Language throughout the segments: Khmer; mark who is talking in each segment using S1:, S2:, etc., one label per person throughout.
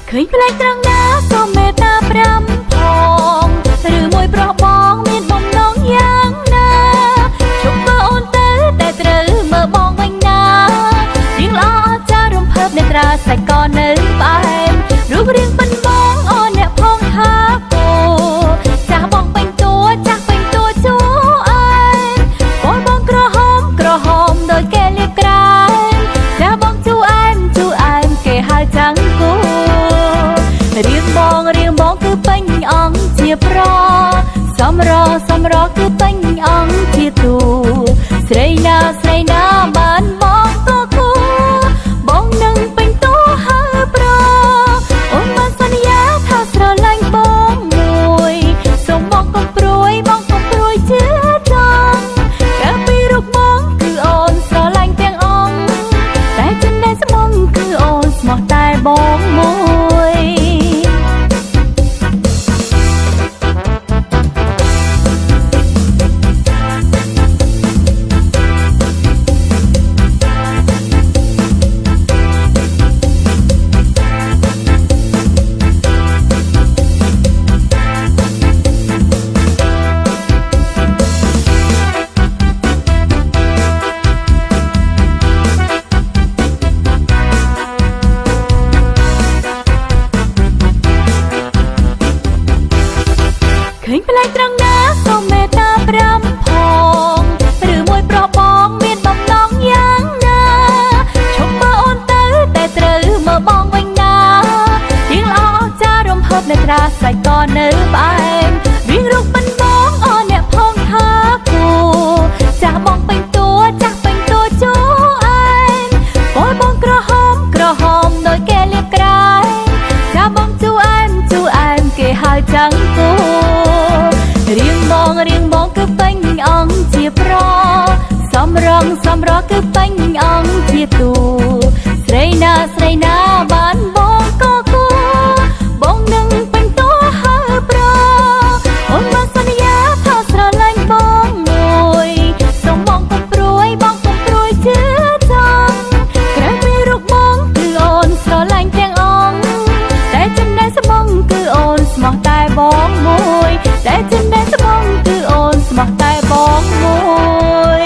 S1: ឃើញផ្លែត្រង់ណាសូមមេត្តា5ផងឬមួយប្រុសបងមានបំណងយ៉ាងណាជុំមើលអូនទៅតែត្រូវមើលបងវិញណារៀងល្អអស្ចារ្យរំភើបនេត្រាសាច់ក៏នៅផ្អែមរូបរាងប៉ុនបងអូនអ្នកផងថាគោចាស់បងពេញតួចាស់ពេញតួជួអែមបងក្រហមដោយគេលៀបក្រែមចាស់បងជួអែមគេហៅចាំងគូរៀងបងគឺពេញអង្គជាប្រសំរគឺពេញអង្គជាទូស្រីណាបានបងក៏គូបងនឹងពេញតួហើប្រអូនបានសន្យាថាស្រឡាញ់បងមួយសូមបងកុំព្រួយជឿចង់តែពីរូបបងគឺអូនស្រឡាញ់ទាំងអង្គតែចិនតែស្មងគឺអូនស្មោះតែបងមួយឃើញផ្លែត្រង់ណាសូមមេត្តា5ផងឬមួយប្រុសបងមានបំណងយ៉ាងណាជុំមើលអូនទៅតែត្រូវមើលបងវិញណារៀងល្អអស្ចារ្យរំភើបនេត្រាសាច់ក៏នៅផ្អែមរៀងរូបប៉ុនបងអូនអ្នកផងថាគូចាស់បងពេញតួជួអែមបងក្រហមដោយគេលៀបក្រែមចាស់បងជួអែមគេហៅចាំងគូរៀងបងគឺពេញអង្គជាប្រសំរគឺពេញអង្គជាទូស្រីណាបានបងក៏គូបងនឹងពេញតួហើប្រអូនបានសន្យាថាស្រឡាញ់បងមួយសូមបងកុំព្រួយជឿចង់ក្រៅពីរូបបងគឺអូនស្រឡាញ់ទាំងអង្គតែចំណែកស្មងគឺអូនស្មោះតែបងមួយតែចំណែកស្មងគឺអូនស្មោះតែបងមួយ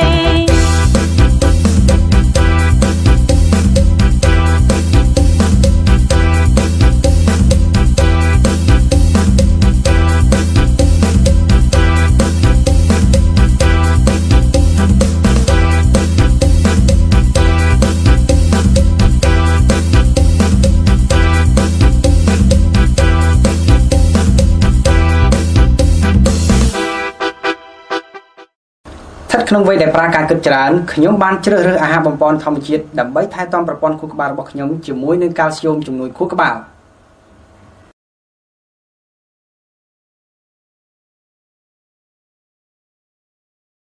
S2: ក្នុងវ័យដែលប្រើការគិតច្រើនខ្ញុំបានជ្រើសរើសអាហារបំពន់ធម្មជាតិដើម្បីថែទាំប្រព័ន្ធខួរក្បាលរបស់ខ្ញុំជាមួយនឹងកាល់ស្យូមជំនួយខួរក្បាល